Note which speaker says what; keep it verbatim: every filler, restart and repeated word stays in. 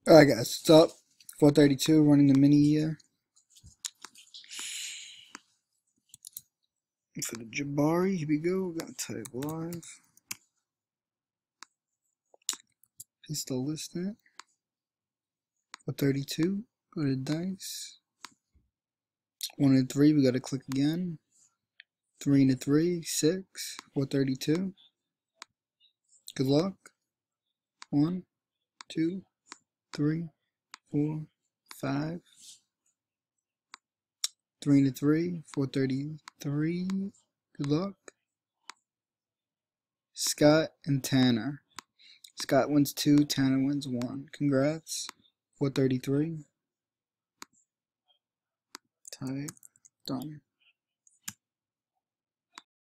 Speaker 1: Alright guys, what's up? four thirty-two running the mini here. For the Jabari, here we go. We're gonna type live. Pistol listing. four thirty-two. Go to dice. One and three, we gotta click again. Three and a three, six, four thirty-two. Good luck. One, two, three, four, five. Three and a three, four thirty-three. Good luck. Scott and Tanner. Scott wins two, Tanner wins one. Congrats. four thirty-three. Type. Done.